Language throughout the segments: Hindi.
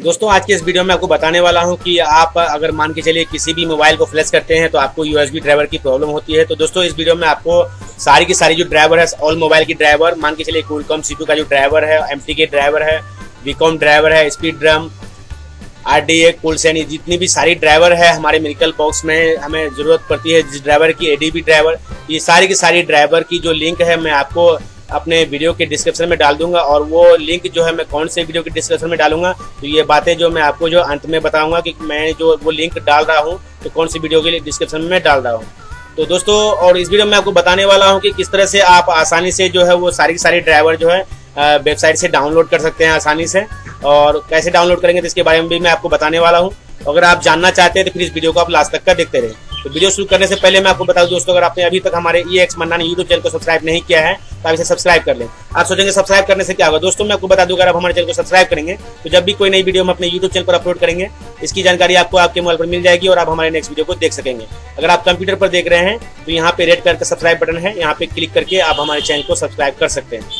दोस्तों आज के इस वीडियो में आपको बताने वाला हूं कि आप अगर मान के चलिए किसी भी मोबाइल को फ्लैश करते हैं तो आपको यूएसबी ड्राइवर की प्रॉब्लम होती है। तो दोस्तों इस वीडियो में आपको सारी की सारी जो ड्राइवर है, ऑल मोबाइल की ड्राइवर, मान के चलिए क्वालकॉम C2 का जो ड्राइवर है, MTK ड्राइवर है, वीकॉम ड्राइवर है, स्पीड ड्रम, RDA, कूलसेन, जितनी भी सारी ड्राइवर है हमारे मेडिकल बॉक्स में हमें जरूरत पड़ती है जिस ड्राइवर की, ADB ड्राइवर, ये सारी की सारी ड्राइवर की जो लिंक है मैं आपको अपने वीडियो के डिस्क्रिप्शन में डाल दूंगा। और वो लिंक जो है मैं कौन से वीडियो के डिस्क्रिप्शन में डालूंगा, तो ये बातें जो मैं आपको जो अंत में बताऊंगा कि मैं जो वो लिंक डाल रहा हूँ तो कौन सी वीडियो के डिस्क्रिप्शन में मैं डाल रहा हूँ। तो दोस्तों और इस वीडियो में आपको बताने वाला हूँ कि किस तरह से आप आसानी से जो है वो सारी की सारी ड्राइवर जो है वेबसाइट से डाउनलोड कर सकते हैं आसानी से, और कैसे डाउनलोड करेंगे तो इसके बारे में भी मैं आपको बताने वाला हूँ। अगर आप जानना चाहते हैं तो फिर इस वीडियो को आप लास्ट तक का देखते रहें। तो वीडियो शुरू करने से पहले मैं आपको बता दूं दोस्तों, अगर आपने अभी तक हमारे EX मन्नानी यूट्यूब चैनल को सब्सक्राइब नहीं किया है तो आप इसे सब्सक्राइब कर लें। आप सोचेंगे सब्सक्राइब करने से क्या होगा, दोस्तों मैं आपको बता दूं अगर आप हमारे चैनल को सब्सक्राइब करेंगे तो जब भी कोई नई वीडियो हम अपने यूट्यूब चैनल पर अपलोड करेंगे इसकी जानकारी आपको आपके मोबाइल पर मिल जाएगी और आप हमारे नेक्स्ट वीडियो को देख सकेंगे। अगर आप कंप्यूटर पर देख रहे हैं तो यहाँ पे रेड कलर का सब्सक्राइब बटन है, यहाँ पे क्लिक करके आप हमारे चैनल को सब्सक्राइब कर सकते हैं।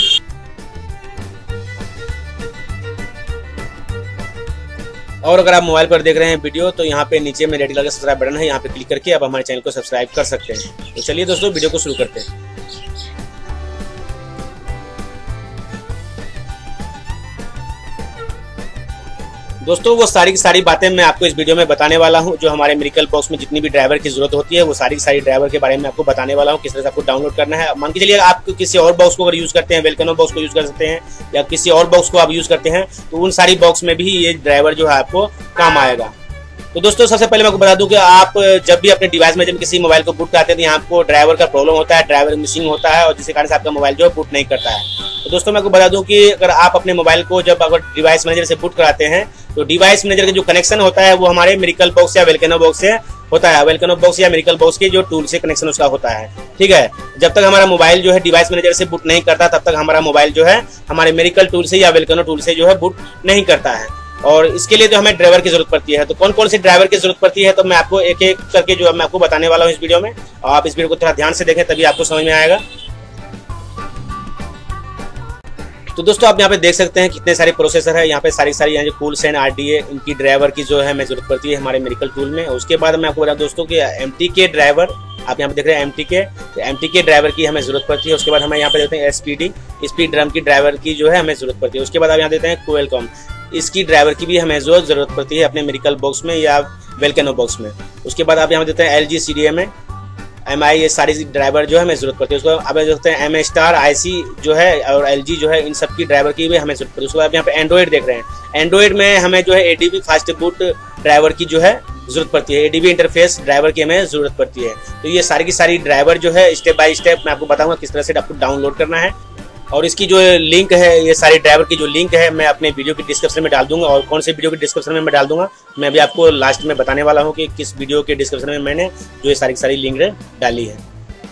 और अगर आप मोबाइल पर देख रहे हैं वीडियो तो यहाँ पे नीचे में रेड कलर का सब्सक्राइब बटन है, यहाँ पे क्लिक करके आप हमारे चैनल को सब्सक्राइब कर सकते हैं। तो चलिए दोस्तों वीडियो को शुरू करते हैं। दोस्तों वो सारी की सारी बातें मैं आपको इस वीडियो में बताने वाला हूं, जो हमारे मेडिकल बॉक्स में जितनी भी ड्राइवर की जरूरत होती है वो सारी की सारी ड्राइवर के बारे में आपको बताने वाला हूं, किस तरह से आपको डाउनलोड करना है। मान के चलिए आप किसी और बॉक्स को अगर यूज करते हैं, वेलकनो बॉक्स को यूज कर सकते हैं या किसी और बॉक्स को आप यूज करते हैं तो उन सारी बॉक्स में भी ये ड्राइवर जो है आपको काम आएगा। तो दोस्तों सबसे पहले मैं आपको बता दूं कि आप जब भी अपने डिवाइस में जब किसी मोबाइल को बूट कराते हैं तो यहाँ आपको ड्राइवर का प्रॉब्लम होता है, ड्राइवर मिसिंग होता है और जिसके कारण से आपका मोबाइल जो है बूट नहीं करता है। तो दोस्तों मैं आपको बता दूं कि अगर आप अपने मोबाइल को जब अगर डिवाइस मैनेजर से बूट कराते हैं तो डिवाइस मैनेजर का जो कनेक्शन होता है वो हमारे मेडिकल बॉक्स या वेलकनो बॉक्स से होता है, वेलकनो बॉक्स या मेडिकल बॉक्स के जो टूल से कनेक्शन उसका होता है। ठीक है, जब तक हमारा मोबाइल जो है डिवाइस मैनेजर से बूट नहीं करता तब तक हमारा मोबाइल जो है हमारे मेडिकल टूल से या वेलकनो टूल से जो है बूट नहीं करता है। और इसके लिए जो हमें ड्राइवर की जरूरत पड़ती है, तो कौन कौन से ड्राइवर की जरूरत पड़ती है तो मैं आपको एक एक करके जो मैं आपको बताने वाला हूँ इस वीडियो में। आप इस वीडियो को थोड़ा ध्यान से देखें तभी आपको समझ में आएगा। तो दोस्तों आप यहाँ पे देख सकते हैं कितने सारे प्रोसेसर है, यहाँ पे सारी यहाँ जो कूलसेन, RDA, इनकी ड्राइवर की जो है हमें जरूरत पड़ती है हमारे मेडिकल टूल में। उसके बाद मैं आपको बता दोस्तों कि MTK ड्राइवर, आप यहाँ पे देख रहे हैं MTK, तो MTK ड्राइवर की हमें जरूरत पड़ती है। उसके बाद हमें यहाँ पे देखते हैं SPD, स्पीड ड्रम की ड्राइवर की जो है हमें जरूरत पड़ती है। उसके बाद आप यहाँ देते हैं क्वालकॉम, इसकी ड्राइवर की भी हमें जरूरत पड़ती है अपने मेडिकल बॉक्स में या वेलकनो बॉक्स में। उसके बाद आप यहाँ देते हैं LG, CDMA, MI, ये सारी ड्राइवर जो है हमें जरूरत पड़ती है। उसको आप देखते हैं MA स्टार, IC जो है और LG जो है, इन सब की ड्राइवर की भी हमें जरूरत पड़ती है। उसके बाद यहाँ पे एंड्रॉइड देख रहे हैं, एंड्रॉइड में हमें जो है ADB फास्ट बूट ड्राइवर की जो है जरूरत पड़ती है, ADB इंटरफेस ड्राइवर की हमें जरूरत पड़ती है। तो ये सारी की सारी ड्राइवर जो है स्टेप बाय स्टेप मैं आपको बताऊंगा किस तरह से आपको डाउनलोड करना है। और इसकी जो लिंक है, ये सारी ड्राइवर की जो लिंक है मैं अपने वीडियो के डिस्क्रिप्शन में डाल दूंगा। और कौन से वीडियो के डिस्क्रिप्शन में मैं डाल दूंगा मैं अभी आपको लास्ट में बताने वाला हूँ कि किस वीडियो के डिस्क्रिप्शन में मैंने जो ये सारी की सारी लिंक डाली है।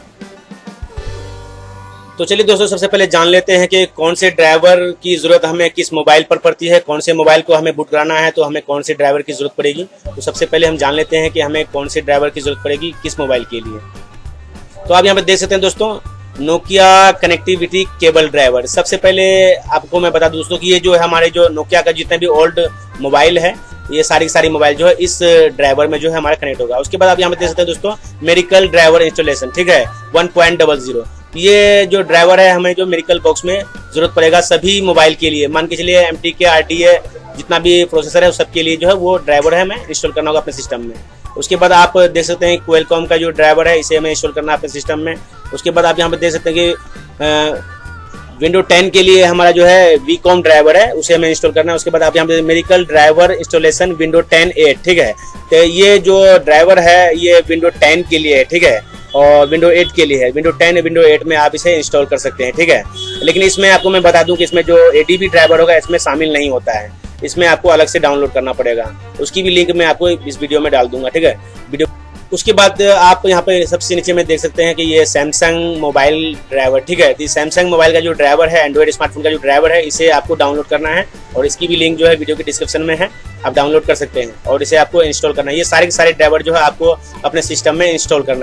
तो चलिए दोस्तों सबसे पहले जान लेते हैं कि कौन से ड्राइवर की जरूरत हमें किस मोबाइल पर पड़ती है, कौन से मोबाइल को हमें बूट कराना है तो हमें कौन से ड्राइवर की जरूरत पड़ेगी। तो सबसे पहले हम जान लेते हैं कि हमें कौन से ड्राइवर की जरूरत पड़ेगी किस मोबाइल के लिए। तो आप यहाँ पे देख सकते हैं दोस्तों नोकिया कनेक्टिविटी केबल ड्राइवर। सबसे पहले आपको मैं बता दूं दोस्तों कि ये जो है हमारे जो नोकिया का जितने भी ओल्ड मोबाइल है ये सारी की सारी मोबाइल जो है इस ड्राइवर में जो है हमारा कनेक्ट होगा। उसके बाद आप यहाँ पे देख सकते हैं दोस्तों मेडिकल ड्राइवर इंस्टॉलेशन, ठीक है, 1.00। ये जो ड्राइवर है हमें जो मेडिकल बॉक्स में जरूरत पड़ेगा सभी मोबाइल के लिए। मान के चलिए MTK, RDA जितना भी प्रोसेसर है सबके लिए जो है वो ड्राइवर है हमें इंस्टॉल करना होगा अपने सिस्टम में। उसके बाद आप देख सकते हैं क्वालकॉम का जो ड्राइवर है इसे हमें इंस्टॉल करना है अपने सिस्टम में। उसके बाद आप यहाँ पे देख सकते हैं कि विंडो 10 के लिए हमारा जो है वीकॉम ड्राइवर है उसे हमें इंस्टॉल करना है। उसके बाद आप यहाँ पे मेडिकल ड्राइवर इंस्टॉलेशन विंडो 10.8, ठीक है। तो ये जो ड्राइवर है ये विंडो 10 के लिए है, ठीक है, और विंडो 8 के लिए है। विंडो 10 विंडो 8 में आप इसे इंस्टॉल कर सकते हैं, ठीक है। लेकिन इसमें आपको मैं बता दूं कि इसमें जो ADB ड्राइवर होगा इसमें शामिल नहीं होता है, इसमें आपको अलग से डाउनलोड करना पड़ेगा। उसकी भी लिंक मैं आपको इस वीडियो में डाल दूंगा, ठीक है वीडियो। उसके बाद आप यहाँ पे सबसे नीचे में देख सकते हैं कि ये सैमसंग मोबाइल ड्राइवर, ठीक है। तो सैमसंग मोबाइल का जो ड्राइवर है, एंड्रॉइड स्मार्टफोन का जो ड्राइवर है, इसे आपको डाउनलोड करना है और इसकी भी लिंक जो है वीडियो के डिस्क्रिप्शन में है, आप डाउनलोड कर सकते हैं और इसे आपको इंस्टॉल करना है। ये सारे के सारे ड्राइवर जो है आपको अपने सिस्टम में इंस्टॉल करना है।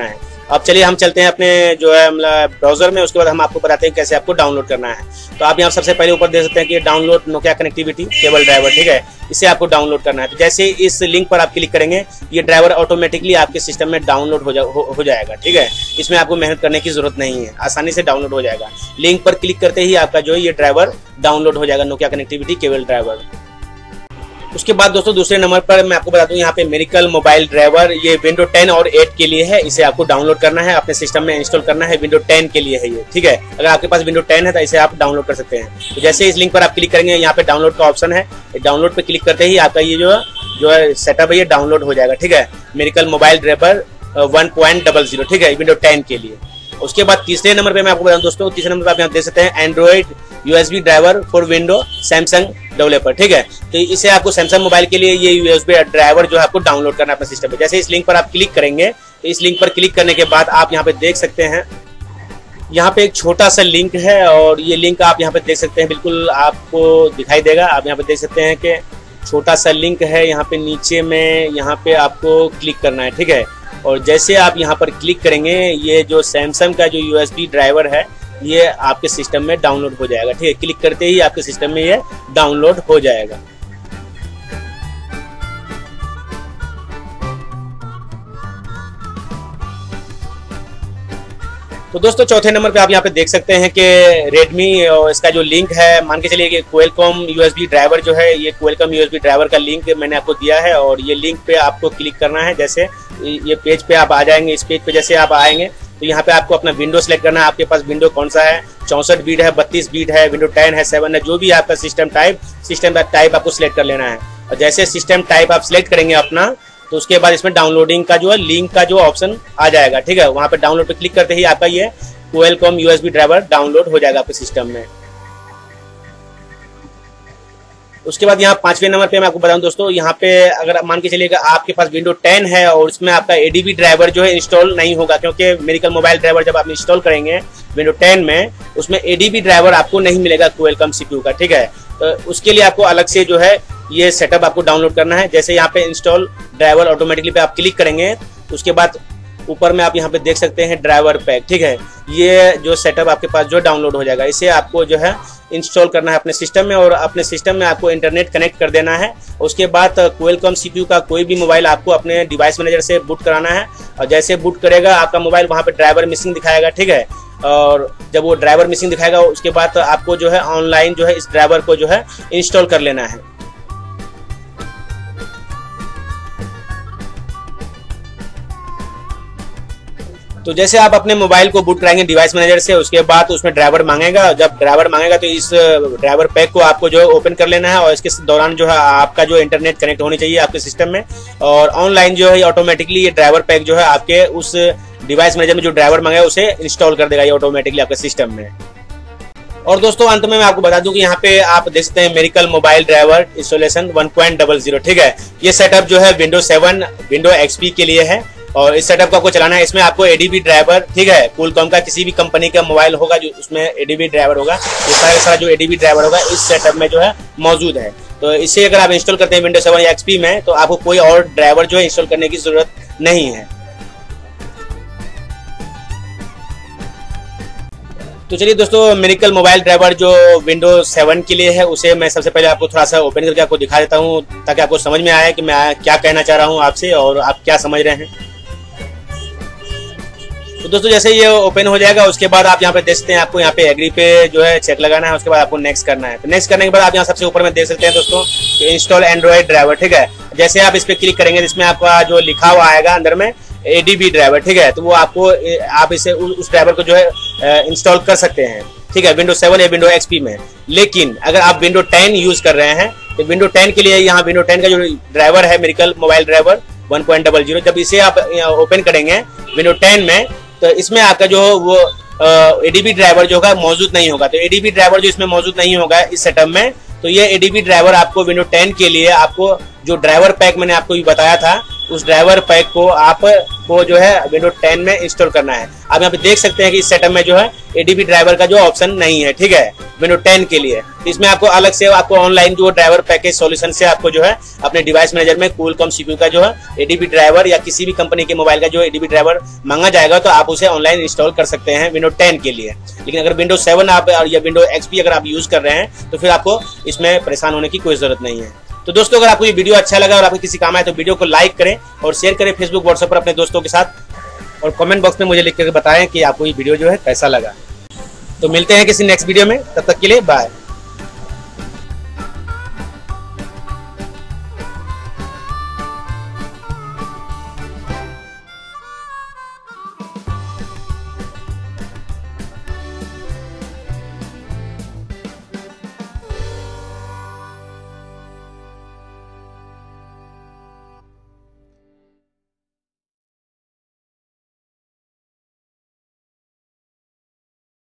अब चलिए हम चलते हैं अपने जो है ब्राउजर में, उसके बाद हम आपको बताते हैं कैसे आपको डाउनलोड करना है। तो आप यहाँ सबसे पहले ऊपर देख सकते हैं कि download Nokia connectivity cable driver, ठीक है, इसे आपको डाउनलोड करना है। तो जैसे इस लिंक पर आप क्लिक करेंगे ये ड्राइवर ऑटोमेटिकली आपके सिस्टम में डाउनलोड हो जाएगा, ठीक है। इसमें आपको मेहनत करने की जरूरत नहीं है, आसानी से डाउनलोड हो जाएगा। लिंक पर क्लिक करते ही आपका जो है ये ड्राइवर डाउनलोड हो जाएगा, नोकिया कनेक्टिविटी केबल ड्राइवर। उसके बाद दोस्तों दूसरे नंबर पर मैं आपको बता दूं यहाँ पे मेरिकल मोबाइल ड्राइवर, ये विंडो 10 और 8 के लिए है। इसे आपको डाउनलोड करना है, अपने सिस्टम में इंस्टॉल करना है। विंडो 10 के लिए है ये, ठीक है। अगर आपके पास विंडो 10 है तो इसे आप डाउनलोड कर सकते हैं। तो जैसे इस लिंक पर आप क्लिक करेंगे यहाँ पे डाउनलोड का ऑप्शन है, डाउनलोड पे क्लिक करते ही आपका ये जो है सेटअप है ये डाउनलोड हो जाएगा, ठीक है। मेरिकल मोबाइल ड्राइवर 1.00, ठीक है, विंडो 10 के लिए। उसके बाद तीसरे नंबर पे मैं आपको बताऊं दोस्तों, तीसरे नंबर पे आप यहाँ देख सकते हैं Android USB driver for window Samsung developer, ठीक है। तो इसे आपको सैमसंग मोबाइल के लिए ये USB ड्राइवर जो है आपको डाउनलोड करना है अपने सिस्टम पे। जैसे इस लिंक पर आप क्लिक करेंगे तो इस लिंक पर क्लिक करने के बाद आप यहाँ पे देख सकते हैं, यहाँ पे एक छोटा सा लिंक है और ये लिंक आप यहाँ पे देख सकते हैं, बिल्कुल आपको दिखाई देगा। आप यहाँ पे देख सकते हैं कि छोटा सा लिंक है, यहाँ पे नीचे में यहाँ पे आपको क्लिक करना है, ठीक है। और जैसे आप यहाँ पर क्लिक करेंगे ये जो सैमसंग का जो USB ड्राइवर है ये आपके सिस्टम में डाउनलोड हो जाएगा, ठीक है। क्लिक करते ही आपके सिस्टम में ये डाउनलोड हो जाएगा। तो दोस्तों चौथे नंबर पे आप यहाँ पे देख सकते हैं कि Redmi और इसका जो लिंक है, मान के चलिए कि Qualcomm USB ड्राइवर जो है, ये Qualcomm USB ड्राइवर का लिंक मैंने आपको दिया है और ये लिंक पे आपको क्लिक करना है। जैसे ये पेज पे आप आ जाएंगे, इस पेज पे जैसे आप आएंगे तो यहाँ पे आपको अपना विंडो सेलेक्ट करना है। आपके पास विंडो कौन सा है, 64 बीट है, 32 बीट है, विंडो 10 है, 7 है, जो भी आपका सिस्टम टाइप आपको सिलेक्ट कर लेना है। और जैसे सिस्टम टाइप आप सिलेक्ट करेंगे अपना, तो उसके बाद इसमें डाउनलोडिंग का जो है लिंक का जो ऑप्शन आ जाएगा, ठीक है। वहाँ पे डाउनलोड पे क्लिक करते ही आपका ये Qualcomm USB ड्राइवर डाउनलोड हो जाएगा आपके सिस्टम में। उसके बाद यहाँ पांचवें नंबर पे मैं आपको बताऊं दोस्तों, यहाँ पे अगर मान के चलिएगा आपके पास विंडो 10 है और उसमें आपका ADB ड्राइवर जो है इंस्टॉल नहीं होगा, क्योंकि मेरिकल मोबाइल ड्राइवर जब आप इंस्टॉल करेंगे विंडो 10 में उसमें ADB ड्राइवर आपको नहीं मिलेगा Qualcomm CPU का, ठीक है। तो उसके लिए आपको अलग से जो है ये सेटअप आपको डाउनलोड करना है। जैसे यहाँ पे इंस्टॉल ड्राइवर ऑटोमेटिकली पे आप क्लिक करेंगे, उसके बाद ऊपर में आप यहाँ पे देख सकते हैं ड्राइवर पैक, ठीक है। ये जो सेटअप आपके पास जो डाउनलोड हो जाएगा, इसे आपको जो है इंस्टॉल करना है अपने सिस्टम में और अपने सिस्टम में आपको इंटरनेट कनेक्ट कर देना है। उसके बाद Qualcomm CPU का कोई भी मोबाइल आपको अपने डिवाइस मैनेजर से बूट कराना है और जैसे बूट करेगा आपका मोबाइल वहाँ पे ड्राइवर मिसिंग दिखाएगा, ठीक है। और जब वो ड्राइवर मिसिंग दिखाएगा उसके बाद आपको जो है ऑनलाइन जो है इस ड्राइवर को जो है इंस्टॉल कर लेना है। तो जैसे आप अपने मोबाइल को बूट कराएंगे डिवाइस मैनेजर से, उसके बाद उसमें ड्राइवर मांगेगा। जब ड्राइवर मांगेगा तो इस ड्राइवर पैक को आपको जो है ओपन कर लेना है और इसके दौरान जो है आपका जो इंटरनेट कनेक्ट होनी चाहिए आपके सिस्टम में और ऑनलाइन जो है ऑटोमेटिकली ये ड्राइवर पैक जो है आपके उस डिवाइस मैनेजर में जो ड्राइवर मांगेगा उसे इंस्टॉल कर देगा ये ऑटोमेटिकली आपके सिस्टम में। और दोस्तों अंत में मैं आपको बता दूं कि यहाँ पे आप देख सकते हैं मेरिकल मोबाइल ड्राइवर इंस्टॉलेशन 1.00, ठीक है। ये सेटअप जो है विंडो 7 विंडो XP के लिए है और इस सेटअप को आपको चलाना है। इसमें आपको ADB ड्राइवर, ठीक है, Qualcomm का किसी भी कंपनी का मोबाइल होगा जो उसमें ADB ड्राइवर होगा, ये सारा जो ADB ड्राइवर होगा इस सेटअप में जो है मौजूद है। तो इसे अगर आप इंस्टॉल करते हैं विंडो 7 या XP में तो आपको कोई और ड्राइवर जो है इंस्टॉल करने की जरूरत नहीं है। तो चलिए दोस्तों मेरिकल मोबाइल ड्राइवर जो विंडो 7 के लिए है उसे मैं सबसे पहले आपको थोड़ा सा ओपन करके आपको दिखा देता हूँ ताकि आपको समझ में आए कि मैं क्या कहना चाह रहा हूँ आपसे और आप क्या समझ रहे हैं। तो दोस्तों जैसे ये ओपन हो जाएगा उसके बाद आप यहाँ पे देख सकते हैं, आपको यहाँ पे एग्री पे जो है चेक लगाना है, उसके बाद आपको नेक्स्ट करना है। तो नेक्स्ट करने के बाद आप यहाँ सबसे ऊपर में देख सकते हैं दोस्तों इंस्टॉल एंड्रॉइड ड्राइवर, ठीक है। जैसे आप इस पे क्लिक करेंगे जिसमें आपका जो लिखा हुआ आएगा अंदर में ADB ड्राइवर, ठीक है, तो वो आपको आप इसे उस ड्राइवर को जो है इंस्टॉल कर सकते हैं, ठीक है, विंडो 7 या विंडो XP में। लेकिन अगर आप विंडो 10 यूज कर रहे हैं तो विंडो 10 के लिए यहाँ विंडो 10 का जो ड्राइवर है मेरिकल मोबाइल ड्राइवर 1.00, जब इसे आप ओपन करेंगे विंडो 10 में तो इसमें आपका जो वो ADB ड्राइवर जो होगा मौजूद नहीं होगा। तो ADB ड्राइवर जो इसमें मौजूद नहीं होगा इस सेटअप में, तो ये ADB ड्राइवर आपको विंडो 10 के लिए आपको जो ड्राइवर पैक मैंने आपको भी बताया था उस ड्राइवर पैक को आपको जो है विंडो 10 में इंस्टॉल करना है। आप यहाँ पे देख सकते हैं कि इस सेटअप में जो है ADB ड्राइवर का जो ऑप्शन नहीं है, ठीक है। विंडो 10 के लिए। इसमें आपको अलग से आपको ऑनलाइन जो ड्राइवर पैकेज सॉल्यूशन से आपको जो है अपने डिवाइस मैनेजर में कूलकॉम सीपीयू का जो है एडीबी ड्राइवर या किसी भी कंपनी के मोबाइल का जो एडीबी ड्राइवर मांगा जाएगा तो आप उसे ऑनलाइन इंस्टॉल कर सकते हैं विंडो 10 के लिए। लेकिन अगर विंडो 7 आप या विंडो एक्सपी अगर आप यूज कर रहे हैं तो फिर आपको इसमें परेशान होने की कोई जरूरत नहीं है। तो दोस्तों, अगर आपको ये वीडियो अच्छा लगा और आपको किसी काम आए तो वीडियो को लाइक करें और शेयर करें फेसबुक व्हाट्सएप पर अपने दोस्तों के साथ, और कमेंट बॉक्स में मुझे लिख कर बताएं कि आपको ये वीडियो जो है कैसा लगा। तो मिलते हैं किसी नेक्स्ट वीडियो में, तब तक के लिए बाय।